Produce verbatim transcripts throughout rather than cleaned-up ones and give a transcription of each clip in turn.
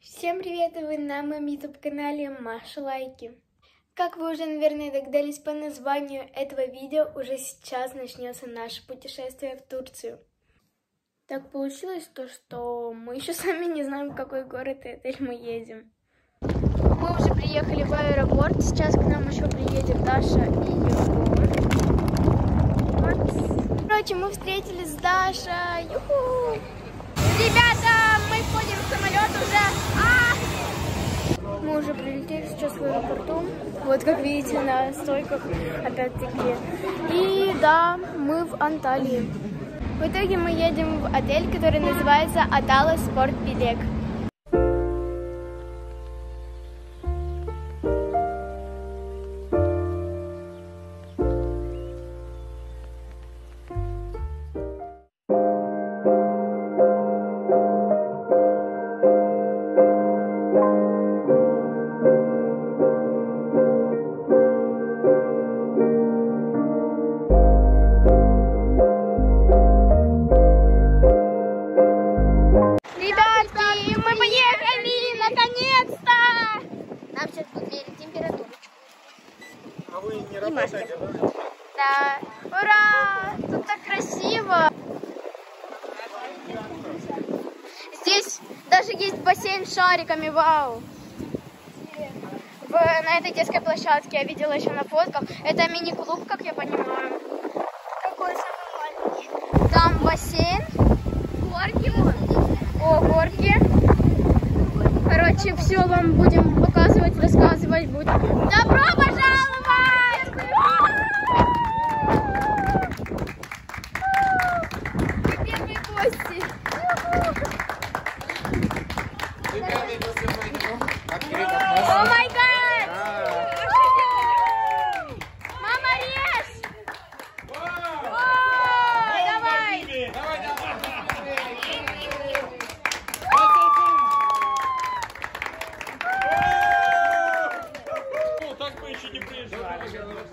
Всем привет, и вы на моем YouTube-канале Маша Лайки. Как вы уже, наверное, догадались по названию этого видео, уже сейчас начнется наше путешествие в Турцию. Так получилось то, что мы еще сами не знаем, в какой город и отель мы едем. Мы уже приехали в аэропорт, сейчас к нам еще приедет Даша и Егор. Короче, мы встретились с Дашей. Юху! Ребята, мы входим в самолет уже. А! Мы уже прилетели сейчас в аэропорту. Вот как видите на стойках, опять-таки. И да, мы в Анталии. В итоге мы едем в отель, который называется Атала Спорт Билек. А вы не работаете, да? Да. Ура! Тут так красиво. Здесь даже есть бассейн с шариками, вау. В, на этой детской площадке я видела еще на фотках. Это мини-клуб, как я понимаю. Какой самый маленький? Там бассейн. Горки вон. О, горки. Короче, все вам будем показывать, рассказывать. Будем. Добро пожаловать! Мы первые гости. О май гад! Мама, режь! Давай! Так мы еще не приезжали.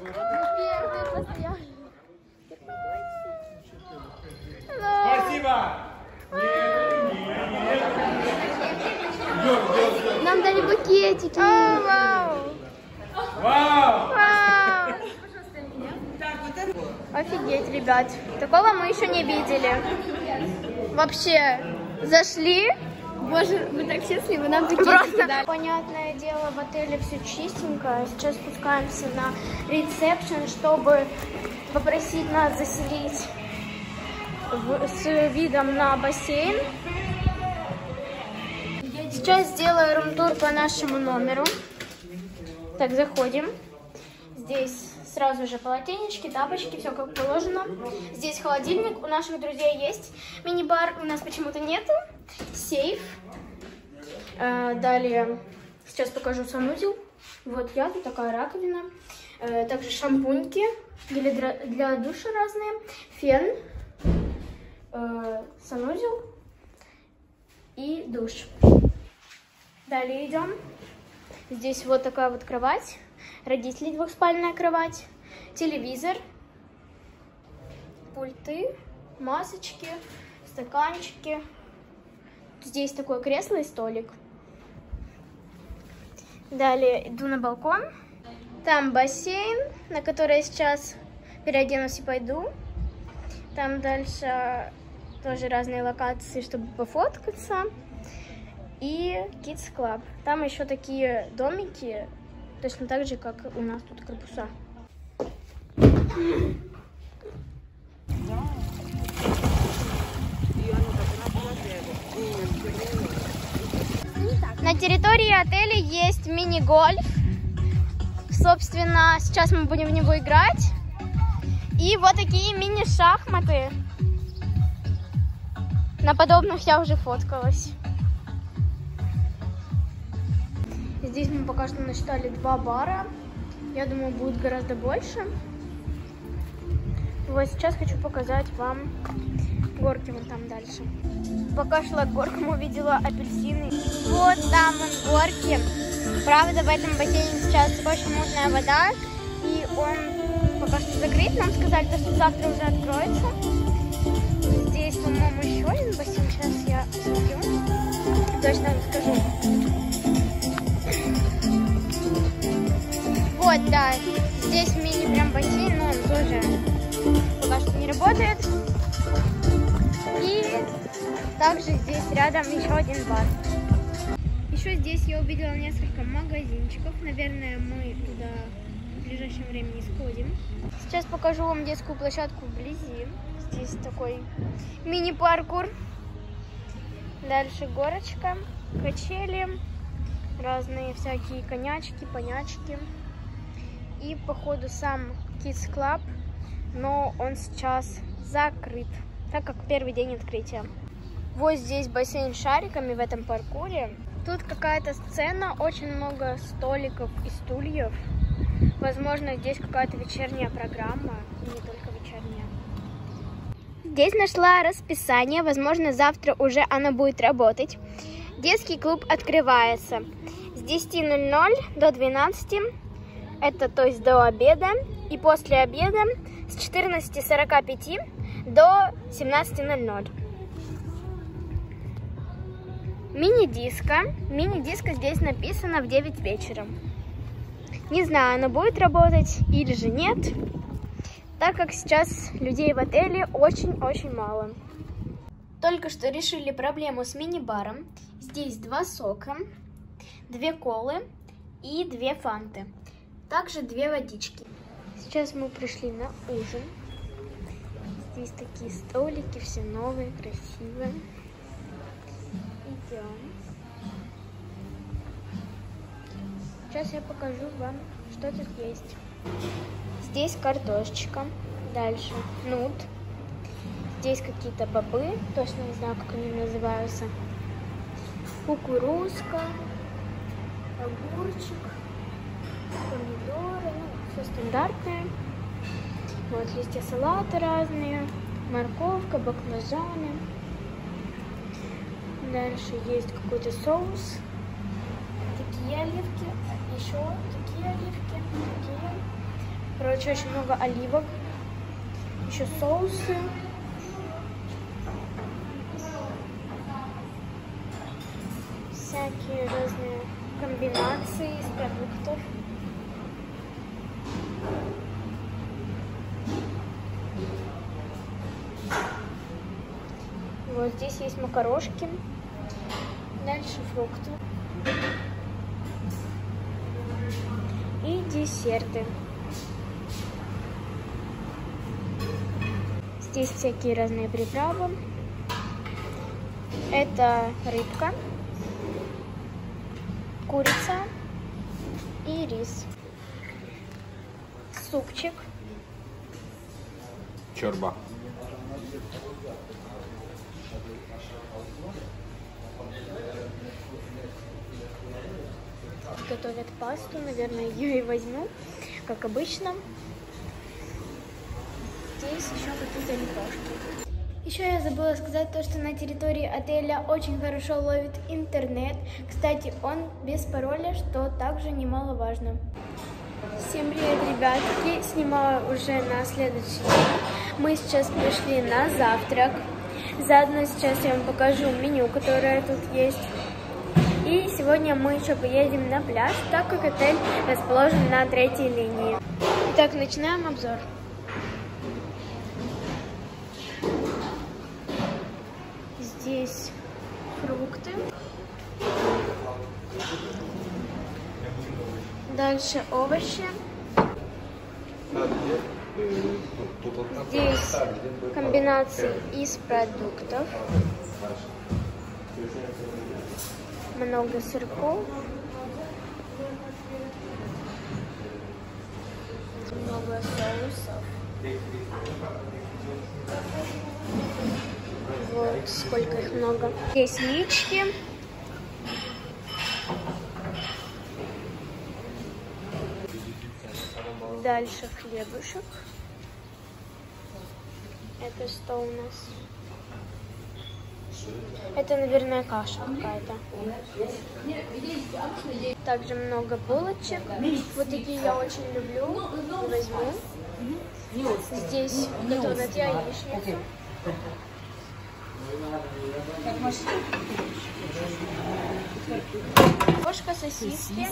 Спасибо! Нам дали букетики. О, вау! Вау! Вау! Офигеть, ребят. Такого мы еще не видели. Вообще, зашли. Боже, мы так счастливы, нам букетики дали. Понятное дело, в отеле все чистенько. Сейчас спускаемся на ресепшн, чтобы попросить нас заселить в, с видом на бассейн. Сейчас сделаю рум-тур по нашему номеру. Так, заходим. Здесь сразу же полотенечки, тапочки, все как положено. Здесь холодильник, у наших друзей есть. Мини-бар у нас почему-то нету. Сейф. Э, далее, сейчас покажу санузел. Вот я, тут такая раковина. Э, также шампуньки для, для душа разные. Фен. Э, санузел. И душ. Далее идем. Здесь вот такая вот кровать. Родителей двухспальная кровать. Телевизор. Пульты. Масочки. Стаканчики. Здесь такое кресло и столик. Далее иду на балкон. Там бассейн, на который я сейчас переоденусь и пойду. Там дальше тоже разные локации, чтобы пофоткаться. И Kids Club. Там еще такие домики, точно так же, как у нас тут корпуса. На территории отеля есть мини-гольф. Собственно, сейчас мы будем в него играть. И вот такие мини-шахматы. На подобных я уже фоткалась. Здесь мы пока что насчитали два бара. Я думаю, будет гораздо больше. Вот сейчас хочу показать вам горки вон там дальше. Пока шла к горкам, увидела апельсины. Вот там вон горки. Правда, в этом бассейне сейчас очень мутная вода. И он пока что закрыт. Нам сказали, что завтра уже откроется. Здесь, по-моему, еще один бассейн. Сейчас я смотрю. точно вам скажу. Вот, да, здесь мини прям бассейн, но он тоже пока что не работает. И также здесь рядом еще один бар. Еще здесь я увидела несколько магазинчиков. Наверное, мы туда в ближайшее время не сходим. Сейчас покажу вам детскую площадку вблизи. Здесь такой мини-паркур. Дальше горочка, качели, разные всякие конячки, понячки. И походу сам Kids Club, но он сейчас закрыт, так как первый день открытия. Вот здесь бассейн с шариками в этом паркуре. Тут какая-то сцена, очень много столиков и стульев. Возможно, здесь какая-то вечерняя программа, и не только вечерняя. Здесь нашла расписание, возможно, завтра уже оно будет работать. Детский клуб открывается с десяти ноль-ноль до двенадцати, это то есть до обеда, и после обеда с четырнадцати сорока пяти до семнадцати ноль-ноль. Мини-диско. Мини-диско здесь написано в девять вечера. Не знаю, оно будет работать или же нет, так как сейчас людей в отеле очень-очень мало. Только что решили проблему с мини-баром. Здесь два сока, две колы и две фанты. Также две водички. Сейчас мы пришли на ужин. Здесь такие столики, все новые, красивые. Идем. Сейчас я покажу вам, что тут есть. Здесь картошечка. Дальше нут. Здесь какие-то бобы. Точно не знаю, как они называются. Кукурузка. Огурчик. Помидоры. Ну, все стандартное. Вот листья салата разные. Морковка, баклажаны. Дальше есть какой-то соус. Такие оливки. Еще такие оливки. Такие. Короче, очень много оливок. Еще соусы. Всякие разные комбинации из продуктов. Вот здесь есть макарошки. Дальше фрукты. И десерты. Здесь всякие разные приправы. Это рыбка, курица и рис. Супчик. Чорба. Готовят пасту, наверное, ее и возьму, как обычно. Здесь еще какие-то лепешки. Еще я забыла сказать то, что на территории отеля очень хорошо ловит интернет. Кстати, он без пароля, что также немаловажно. Всем привет, ребятки! Снимаю уже на следующий день. Мы сейчас пришли на завтрак. Заодно сейчас я вам покажу меню, которое тут есть. И сегодня мы еще поедем на пляж, так как отель расположен на третьей линии. Итак, начинаем обзор. Здесь фрукты. Дальше овощи. Здесь комбинации из продуктов. Много сырков. Много соусов. Вот сколько их много. Здесь яички. Дальше хлебушек. Это что у нас? Это, наверное, каша какая-то. Также много булочек. Вот такие я очень люблю. Возьму. Здесь готовят яичницу. Кошка, сосиски.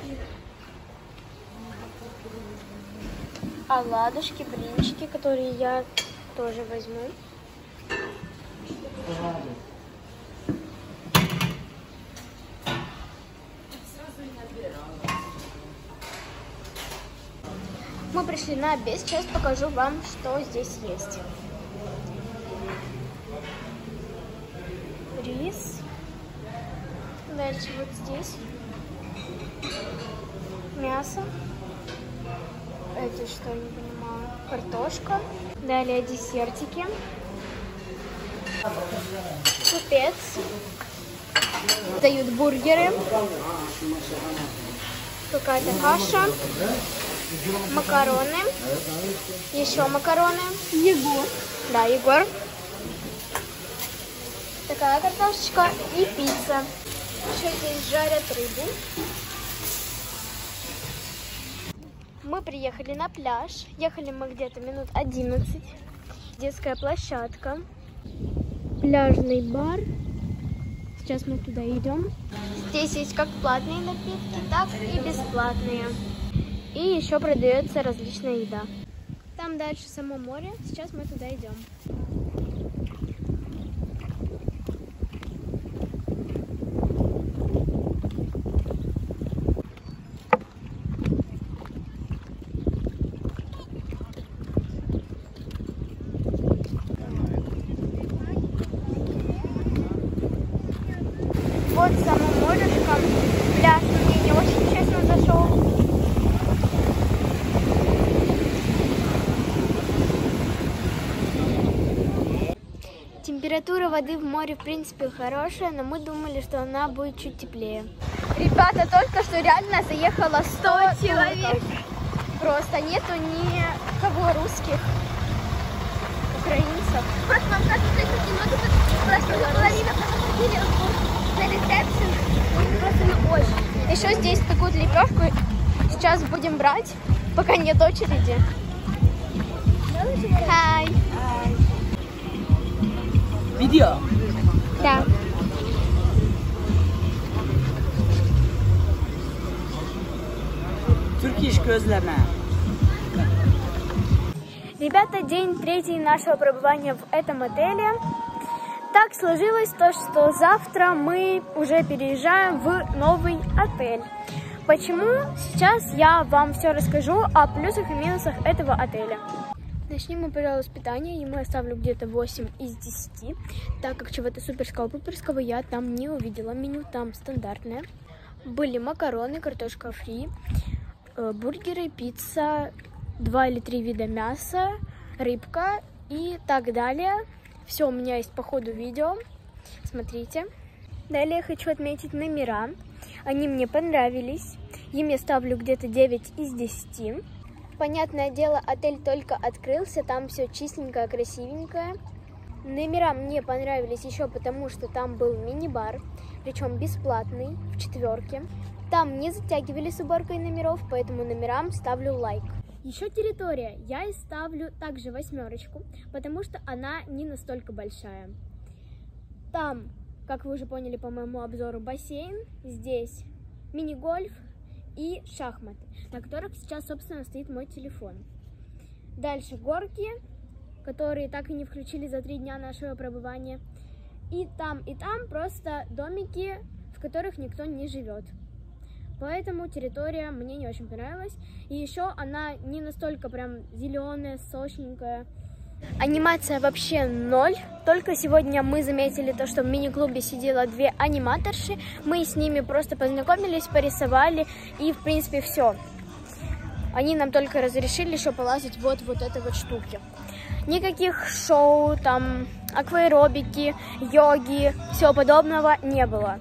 Оладушки, блинчики, которые я тоже возьму. Мы пришли на обед, сейчас покажу вам, что здесь есть. Рис. Дальше вот здесь мясо. Это что, не понимаю. Картошка. Далее десертики. Купец. Дают бургеры. Какая-то каша. Макароны. Еще макароны. Егор. Да, Егор. Такая картошечка и пицца. Еще здесь жарят рыбу. Мы приехали на пляж. Ехали мы где-то минут одиннадцать. Детская площадка. Пляжный бар. Сейчас мы туда идем. Здесь есть как платные напитки, так и бесплатные. И еще продается различная еда. Там дальше само море. Сейчас мы туда идем. Вот само морюшко. Пляж мне не очень, честно, зашел. Температура воды в море, в принципе, хорошая, но мы думали, что она будет чуть теплее. Ребята, только что реально заехало сто человек. Просто нету никого русских, украинцев. Просто вам кажется, что немного просто половина проходили на ресепшн. Просто ну очень. Еще здесь такую лепешку сейчас будем брать, пока нет очереди. Хай. Video. Да. Turkish gözleme. Ребята, день третий нашего пребывания в этом отеле. Так сложилось то, что завтра мы уже переезжаем в новый отель. Почему? Сейчас я вам все расскажу о плюсах и минусах этого отеля. Начнем мы, пожалуй, с питания. Ему я ставлю где-то восемь из десяти, так как чего-то суперского-пуперского я там не увидела. Меню там стандартное. Были макароны, картошка фри, бургеры, пицца, два или три вида мяса, рыбка и так далее. Все у меня есть по ходу видео. Смотрите. Далее я хочу отметить номера. Они мне понравились. Им я ставлю где-то девять из десяти. Понятное дело, отель только открылся, там все чистенькое, красивенькое. Номера мне понравились еще потому, что там был мини-бар, причем бесплатный, в четверке. Там не затягивали с уборкой номеров, поэтому номерам ставлю лайк. Еще территория. Я и ставлю также восьмерочку, потому что она не настолько большая. Там, как вы уже поняли по моему обзору, бассейн, здесь мини-гольф и шахматы, на которых сейчас, собственно, стоит мой телефон. Дальше горки, которые так и не включили за три дня нашего пребывания. И там, и там просто домики, в которых никто не живет. Поэтому территория мне не очень понравилась. И еще она не настолько прям зеленая, сочненькая. Анимация вообще ноль. Только сегодня мы заметили то, что в мини-клубе сидело две аниматорши. Мы с ними просто познакомились, порисовали и, в принципе, все. Они нам только разрешили еще полазить вот вот этой вот штуки. Никаких шоу, там, акваэробики, йоги, всего подобного не было.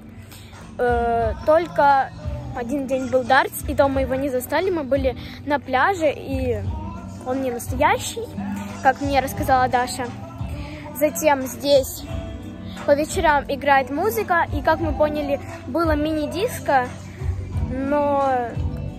Э, только один день был дартс, и то мы его не застали. Мы были на пляже, и он не настоящий, как мне рассказала Даша. Затем здесь по вечерам играет музыка, и, как мы поняли, было мини-диско, но,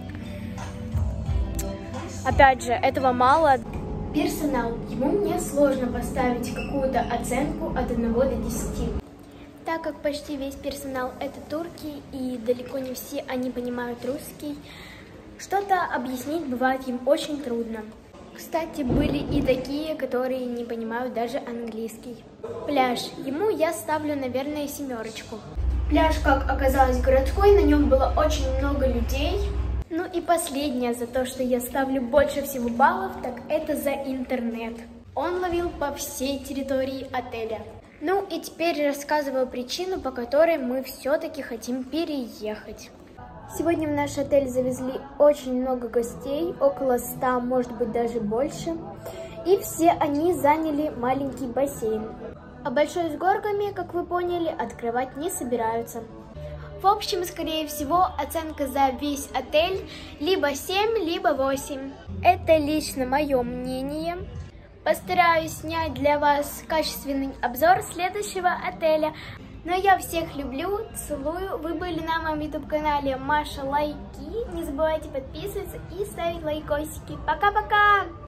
опять же, этого мало. Персонал. Ему мне сложно поставить какую-то оценку от одного до десяти. Так как почти весь персонал это турки и далеко не все они понимают русский, что-то объяснить бывает им очень трудно. Кстати, были и такие, которые не понимают даже английский. Пляж. Ему я ставлю, наверное, семерочку. Пляж, как оказалось, городской, на нем было очень много людей. Ну и последнее за то, что я ставлю больше всего баллов, так это за интернет. Он ловил по всей территории отеля. Ну и теперь рассказываю причину, по которой мы все-таки хотим переехать. Сегодня в наш отель завезли очень много гостей, около ста, может быть даже больше. И все они заняли маленький бассейн. А большой с горками, как вы поняли, открывать не собираются. В общем, скорее всего, оценка за весь отель либо семь, либо восемь. Это лично мое мнение. Постараюсь снять для вас качественный обзор следующего отеля. Но я всех люблю, целую. Вы были на моем ютуб-канале Маша Лайки. Не забывайте подписываться и ставить лайкосики. Пока-пока!